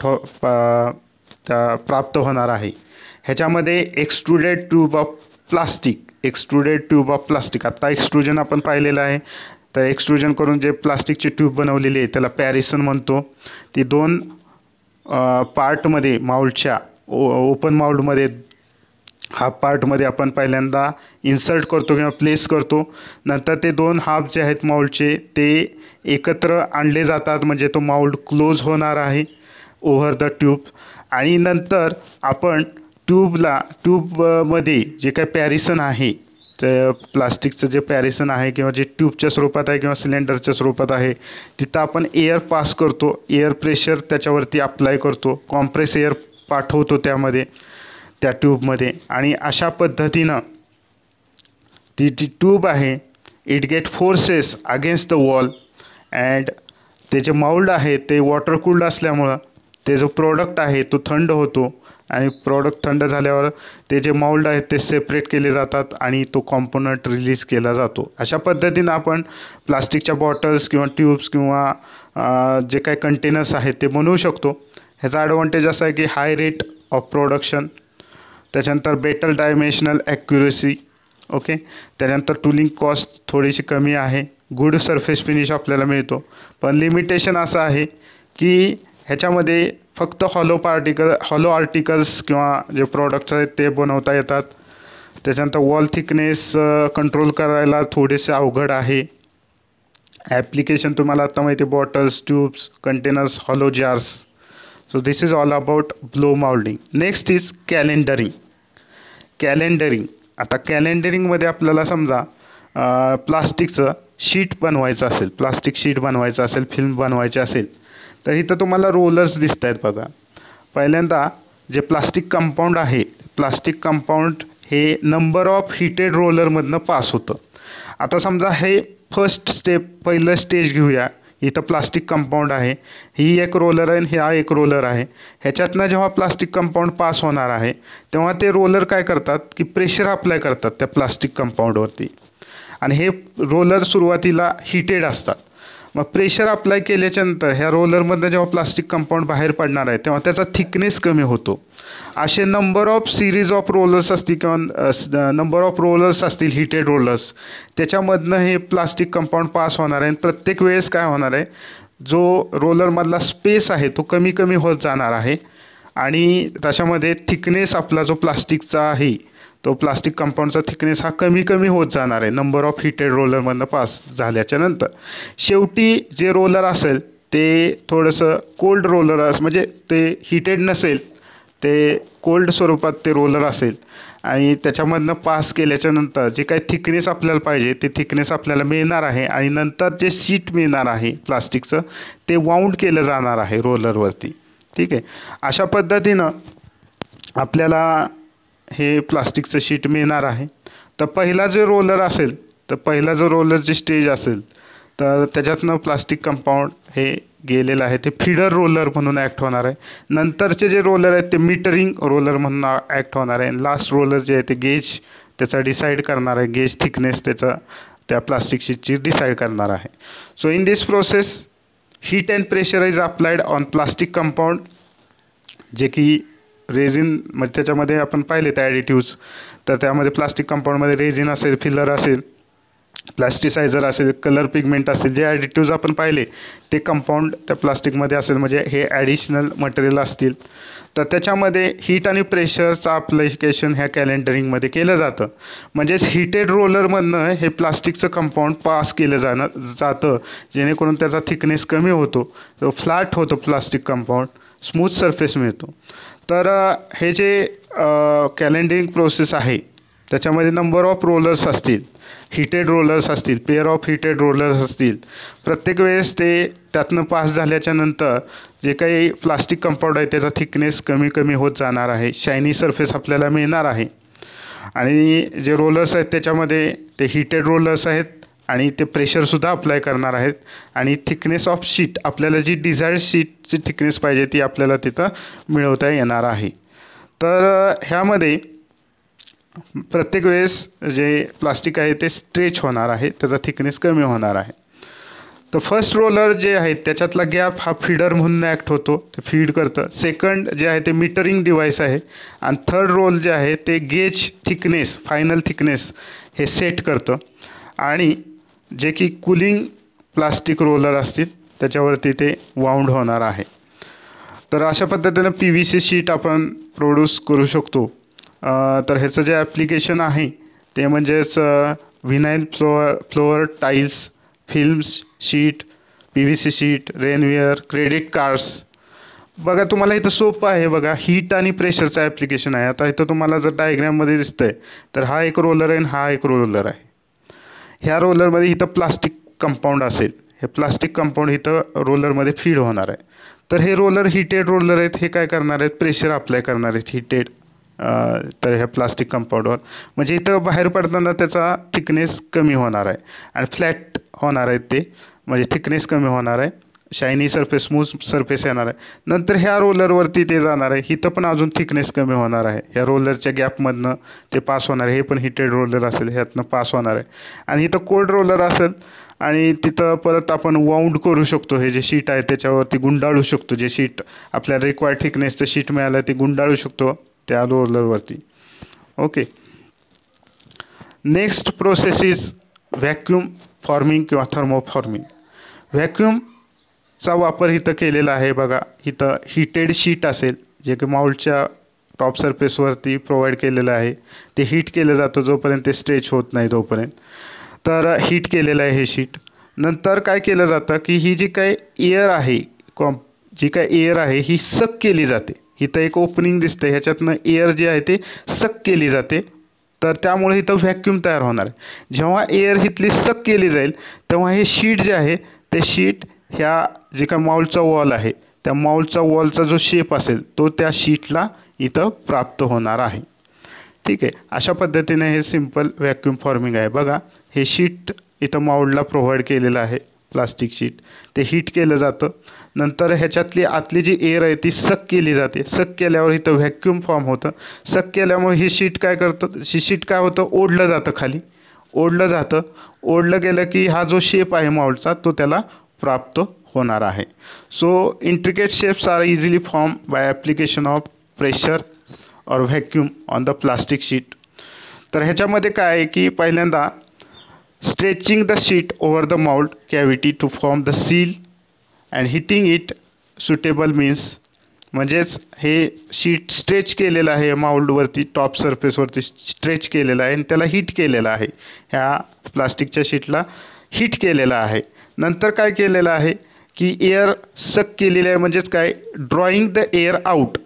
प्राप्त होणार आहे. ह्याच्यामध्ये एक्सट्रुडेड ट्यूब ऑफ प्लास्टिक आत्ता एक्सट्रुजन आपण पाहिलेलं आहे. तर एक्सट्रुजन करून जे प्लास्टिकची ट्यूब बनवलेली आहे त्याला पॅरिसन म्हणतो. ती 2 पार्टमध्ये माऊल्डच्या ओपन माऊल्डमध्ये हाफ पार्टमध्ये आपण पहिल्यांदा इन्सर्ट करतो किंवा प्लेस करतो. नंतर ते 2 हाफ जे आहेत माऊल्डचे ते एकत्र आणले जातात म्हणजे तो माऊल्ड क्लोज होणार आहे ओव्हर द ट्यूब. आणि नंतर आपण ट्यूबमध्ये जे काही पॅरिसन आहे तर प्लास्टिकचं जे पॅरिसन आहे किंवा जे ट्यूबच्या स्वरूपात आहे किंवा सिलेंडरच्या स्वरूपात आहे तिथं आपण एअर पास करतो. एअर प्रेशर त्याच्यावरती अप्लाय करतो. कॉम्प्रेस एअर पाठवतो त्या ट्यूबमध्ये आणि अशा पद्धतीनं ती ट्यूब आहे it get forces against the wall and ते जे माऊल्ड आहे ते वॉटर कूल्ड असल्यामुळं ते जो प्रोडक्ट आहे तो थंड होतो आणि प्रोडक्ट थंड झाल्यावर ते जे माऊल्ड आहेत ते सेपरेट केले जातात आणि तो कॉम्पोनंट रिलीज केला जातो. अशा पद्धतीनं आपण प्लास्टिकच्या बॉटल्स किंवा ट्यूब्स किंवा जे काही कंटेनर्स आहेत ते बनवू शकतो. ह्याचा ॲडव्हान्टेज असा आहे की हाय रेट ऑफ प्रोडक्शन, त्याच्यानंतर बेटर डायमेन्शनल ॲक्युरेसी, ओके. त्याच्यानंतर टूलिंग कॉस्ट थोडीशी कमी आहे. गुड सरफेस फिनिश आपल्याला मिळतो. पण लिमिटेशन असं आहे की ह्याच्यामध्ये फक्त हॉलो आर्टिकल्स किंवा जे प्रोडक्ट्स आहेत ते बनवता येतात. त्याच्यानंतर वॉल थिकनेस कंट्रोल करायला थोडेसे अवघड आहे. ॲप्लिकेशन तुम्हाला आता माहिती आहे bottles, tubes, containers, hollow jars. So this is all about blow moulding. Next is calendering. आता कॅलेंडरिंगमध्ये आपल्याला समजा प्लास्टिकचं शीट बनवायचं असेल, प्लास्टिक शीट बनवायचं असेल, फिल्म बनवायची असेल तर इथं तुम्हाला रोलर्स दिसत आहेत बघा. पहिल्यांदा जे प्लास्टिक कंपाऊंड आहे, प्लास्टिक कंपाऊंड हे नंबर ऑफ हिटेड रोलरमधनं पास होतं. आता समजा हे पहिलं स्टेज घेऊया. इथं प्लास्टिक कंपाऊंड आहे, ही एक रोलर आहे आणि हा एक रोलर आहे. ह्याच्यातनं जेव्हा प्लास्टिक कंपाऊंड पास होणार आहे तेव्हा ते रोलर काय करतात की प्रेशर अप्लाय करतात त्या प्लास्टिक कंपाऊंडवरती आणि हे रोलर सुरुवातीला हिटेड असतात. मग प्रेशर अप्लाय केल्याच्यानंतर ह्या रोलरमधनं जेव्हा प्लास्टिक कंपाऊंड बाहेर पडणार आहे तेव्हा त्याचा थिकनेस कमी होतो. असे number of series of rollers असतील किंवा नंबर ऑफ रोलर्स असतील हिटेड रोलर्स, त्याच्यामधनं हे प्लास्टिक कंपाऊंड पास होणार आहे. प्रत्येक वेळेस काय होणार आहे, जो रोलरमधला स्पेस आहे तो कमी कमी होत जाणार आहे आणि त्याच्यामध्ये थिकनेस आपला जो प्लास्टिकचा आहे तो प्लास्टिक कंपाऊंडचा थिकनेस हा कमी कमी होत जाणार आहे नंबर ऑफ हिटेड रोलरमधनं पास झाल्याच्या नंतर. शेवटी जे रोलर असेल ते थोडंसं कोल्ड रोलर म्हणजे ते हिटेड नसेल, ते कोल्ड स्वरूपात ते रोलर असेल आणि त्याच्यामधनं पास केल्याच्यानंतर जे काही थिकनेस आपल्याला पाहिजे ते थिकनेस आपल्याला मिळणार आहे आणि नंतर जे शीट मिळणार आहे प्लास्टिकचं ते वाऊंड केलं जाणार आहे रोलरवरती. ठीक आहे. अशा पद्धतीनं आपल्याला हे प्लास्टिकचं शीट मिळणार आहे. तर पहिला जो रोलरची स्टेज असेल तर त्याच्यातनं प्लास्टिक कंपाऊंड हे गेलेलं आहे ते फीडर रोलर म्हणून ॲक्ट होणार आहे. नंतरचे जे रोलर आहेत ते मीटरिंग रोलर म्हणून ॲक्ट होणार आहे. लास्ट रोलर जे आहे ते गेज त्याचा डिसाईड करणार आहे, गेज थिकनेस त्याचा त्या प्लास्टिक शीटची डिसाईड करणार आहे. So in this process heat and pressure is applied on plastic compound, जे की रेझिन म्हणजे त्याच्यामध्ये आपण पाहिले त्या ॲडिटिव्ज. तर त्यामध्ये प्लास्टिक कंपाऊंडमध्ये रेझिन असेल, फिलर असेल, प्लास्टिसायझर असेल, कलर पिगमेंट असेल, जे ॲडिटिव्ज आपण पाहिले ते कंपाऊंड त्या प्लास्टिकमध्ये असेल म्हणजे हे ॲडिशनल मटेरियल असतील. तर त्याच्यामध्ये हीट आणि प्रेशरचं ॲप्लिकेशन ह्या कॅलेंडरिंगमध्ये केलं जातं. म्हणजेच हिटेड रोलरमधनं हे प्लास्टिकचं कंपाऊंड पास केलं जातं जेणेकरून त्याचा थिकनेस कमी होतो, फ्लॅट होतो प्लास्टिक कंपाऊंड, स्मूथ सरफेस मिळतो. तर हे जे कॅलेंडरिंग प्रोसेस आहे त्याच्यामध्ये नंबर ऑफ रोलर्स असतील, हिटेड रोलर्स असतील, पेअर ऑफ हिटेड रोलर्स असतील. प्रत्येक वेळेस ते त्यातनं पास झाल्याच्या नंतर जे काही प्लास्टिक कंपाऊंड आहे त्याचा थिकनेस कमी कमी होत जाणार आहे, शायनी सरफेस आपल्याला मिळणार आहे आणि जे रोलर्स आहेत त्याच्यामध्ये ते हीटेड रोलर्स आहेत आणि ते प्रेशरसुद्धा अप्लाय करणार आहेत आणि थिकनेस ऑफ शीट आपल्याला जी डिझायर्ड शीटची थिकनेस पाहिजे ती आपल्याला तिथं मिळवता येणार आहे. तर ह्यामध्ये प्रत्येक वेळेस जे प्लास्टिक आहे ते स्ट्रेच होणार आहे, त्याचा थिकनेस कमी होणार आहे. तर फर्स्ट रोलर जे आहे त्याच्यातला गॅप हा फीडर म्हणून ॲक्ट होतो, ते फीड करतं. सेकंड जे आहे ते मीटरिंग डिव्हाइस आहे आणि थर्ड रोल जे आहे ते गेज थिकनेस, फायनल थिकनेस हे सेट करतं आणि जे की कूलिंग प्लास्टिक रोलर असतील त्याच्यावरती ते वाउंड होणार आहे. तर अशा पद्धतीनं PVC शीट आपण प्रोड्यूस करू शकतो. तर ह्याचं जे ॲप्लिकेशन आहे ते म्हणजेच vinyl floor tiles, films sheet, PVC sheet, rainwear, credit cards. बघा तुम्हाला इथं सोपं आहे बघा, हीट आणि प्रेशरचं ॲप्लिकेशन आहे. आता इथं तुम्हाला जर डायग्रॅममध्ये दिसतंय तर हा एक रोलर आहे आणि हा एक रोलर आहे. ह्या रोलरमध्ये इथं प्लास्टिक कंपाऊंड असेल, हे प्लास्टिक कंपाऊंड इथं रोलरमध्ये फीड होणार आहे. तर हे रोलर हीटेड रोलर आहेत, हे काय करणार आहेत, प्रेशर अप्लाय करणार आहेत हीटेड तर ह्या प्लास्टिक कंपाऊंडवर. म्हणजे इथं बाहेर पडताना त्याचा थिकनेस कमी होणार आहे आणि फ्लॅट होणार आहेत ते, म्हणजे थिकनेस कमी होणार आहे, शायनी सरफेस, स्मूथ सरफेस येणार आहे. नंतर ह्या रोलरवरती ते जाणार आहे, इथं पण अजून थिकनेस कमी होणार आहे. ह्या रोलरच्या गॅपमधनं ते पास होणार आहे. हे पण हीटेड रोलर असेल, ह्यातनं पास होणार आहे. आणि इथं कोल्ड रोलर असेल आणि तिथं परत आपण वाउंड करू शकतो. हे जे शीट आहे त्याच्यावरती गुंडाळू शकतो. जे शीट आपल्याला रिक्वायर्ड थिकनेसचं शीट मिळालं ते गुंडाळू शकतो त्या रोलरवरती. Okay. Next process is vacuum forming किंवा थर्मोफॉर्मिंग. व्हॅक्यूमचा वापर इथं केलेला आहे बघा. इथं हीटेड शीट असेल जे की माउल्टच्या टॉप सरफेसवरती प्रोव्हाइड केलेलं आहे. ते हीट केलं जातं जोपर्यंत ते स्ट्रेच होत नाही तोपर्यंत. तर हीट केलेलं आहे हे शीट. नंतर काय केलं जातं की ही जी काही एअर आहे, जी काय एअर आहे ही सक केली जाते. इथं एक ओपनिंग दिसतं, ह्याच्यातनं एअर जी आहे ते सक केली जाते. तर त्यामुळे इथं व्हॅक्यूम तयार होणार आहे. जेव्हा एअर इथली सक केली जाईल तेव्हा हे शीट जे आहे ते शीट ह्या जे काय माउलचा वॉल आहे त्या माउलचा वॉलचा जो शेप असेल तो त्या शीटला इथं प्राप्त होणार आहे. ठीक आहे. अशा पद्धतीने हे सिम्पल व्हॅक्यूम फॉर्मिंग आहे. बघा हे शीट इथं माउलला प्रोव्हाइड केलेलं आहे, प्लास्टिक शीट. ते हीट केलं जातं. नंतर ह्याच्यातली आतली जी एअर आहे ती सक केली जाते. सक केल्यावर इथं व्हॅक्यूम फॉर्म होतं. सक केल्यामुळे ही शीट काय करतं, ही शीट काय होतं, ओढलं जातं खाली, ओढलं जातं. ओढलं गेलं की हा जो शेप आहे माउलचा तो त्याला प्राप्त होणार आहे. So intricate shapes are easily form by application of pressure और vacuum on the plastic sheet. तर ह्याच्यामध्ये काय आहे की पहिल्यांदा stretching the sheet over the mould cavity to form the seal and heating it suitable means. म्हणजेच हे sheet stretch केलेलं आहे माउल्डवरती, टॉप सरफेसवरती स्ट्रेच केलेलं आहे आणि त्याला हीट केलेलं आहे. ह्या प्लास्टिकच्या शीटला हीट केलेलं आहे. नंतर काय केलेलं आहे की एअर सक केलेलं आहे. म्हणजेच काय, drawing the air out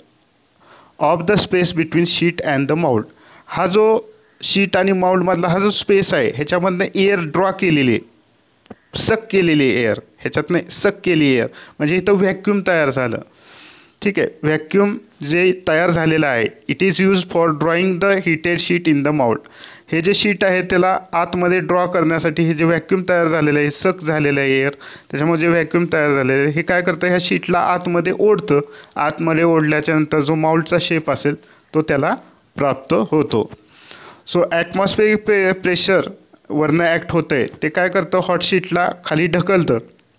of the space between sheet and the mould. हा जो शीट आणि माउल्डमधला हा जो स्पेस आहे ह्याच्यामधनं एअर ड्रॉ केलेली आहे, सक केलेली एअर, ह्याच्यातनं सक केली एअर, म्हणजे इथं व्हॅक्यूम तयार झालं. ठीक आहे. व्हॅक्यूम जे तयार झालेलं आहे it is use for drawing the heated sheet in the mould. हे जे शीट आहे त्याला आतमध्ये ड्रॉ करण्यासाठी हे जे व्हॅक्यूम तयार झालेलं आहे, सक झालेलं आहे एअर, त्याच्यामुळे जे व्हॅक्यूम तयार झालेलं आहे हे काय करतं, ह्या शीटला आतमध्ये ओढतं. आतमध्ये ओढल्याच्या नंतर जो माउल्डचा शेप असेल तो त्याला प्राप्त होतो. सो ॲटमॉस्फेरिक प्रेशर वरनं ॲक्ट होतं आहे ते काय करतं, हॉट शीटला खाली ढकलतं,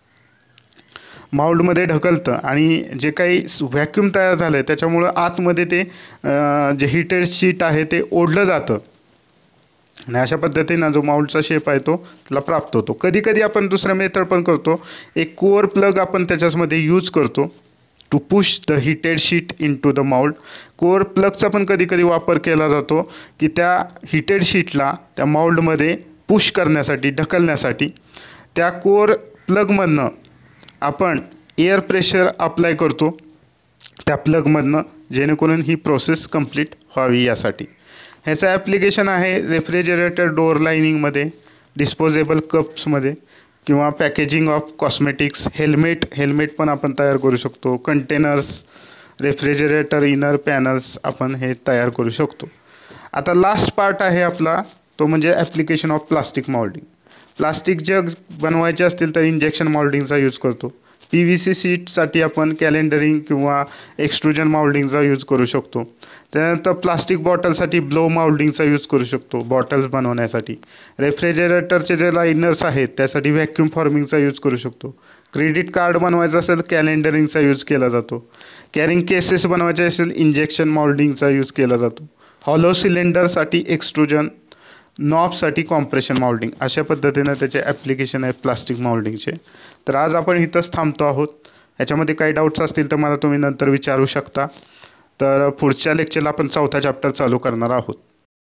माउल्डमध्ये ढकलतं आणि जे काही व्हॅक्यूम तयार झालं आहे त्याच्यामुळं आतमध्ये ते जे हीटेड शीट आहे ते ओढलं जातं आणि अशा पद्धतीनं जो माउल्डचा शेप आहे तो त्याला प्राप्त होतो. कधी कधी आपण दुसरं मेथड पण करतो, एक कोअर प्लग आपण त्याच्यामध्ये यूज करतो to push the heated sheet into the mould. Core प्लगचा पण कधी कधी वापर केला जातो की त्या हिटेड शीटला त्या माउल्डमध्ये पुश करण्यासाठी, ढकलण्यासाठी. त्या कोअर प्लगमधनं आपण एअर प्रेशर अप्लाय करतो त्या प्लगमधनं, जेणेकरून ही प्रोसेस कंप्लीट व्हावी यासाठी. ह्याचं ॲप्लिकेशन आहे रेफ्रिजरेटर डोअर लायनिंगमध्ये, डिस्पोजेबल कप्समध्ये किंवा पॅकेजिंग ऑफ कॉस्मेटिक्स, हेल्मेट पण आपण तयार करू शकतो, कंटेनर्स, रेफ्रिजरेटर इनर पॅनल्स आपण हे तयार करू शकतो. आता लास्ट पार्ट आहे आपला, तो म्हणजे application of plastic moulding. Plastic jug बनवायचे असतील तर इंजेक्शन मॉल्डिंगचा यूज करतो. PVC शीटसाठी आपण कॅलेंडरिंग किंवा एक्सट्रुजन माउल्डिंगचा यूज करू शकतो. त्यानंतर प्लास्टिक बॉटलसाठी ब्लो माउल्डिंगचा यूज करू शकतो बॉटल्स बनवण्यासाठी. रेफ्रिजरेटरचे जे लायनर्स आहेत त्यासाठी व्हॅक्यूम फॉर्मिंगचा यूज करू शकतो. क्रेडिट कार्ड बनवायचं असेल कॅलेंडरिंगचा यूज केला जातो. कॅरिंग केसेस बनवायचे असेल इंजेक्शन मॉल्डिंगचा यूज केला जातो. हॉलो सिलेंडरसाठी एक्सट्रुजन, नॉबसाठी कॉम्प्रेशन माउल्डिंग, अशा पद्धतीनं त्याचे ॲप्लिकेशन आहे प्लास्टिक माउल्डिंगचे. तर आज आपण इथंच थांबतो आहोत. याच्यामध्ये काही डाऊट्स असतील तर मला तुम्ही नंतर विचारू शकता. तर पुढच्या लेक्चरला आपण 4था चॅप्टर चालू करणार आहोत.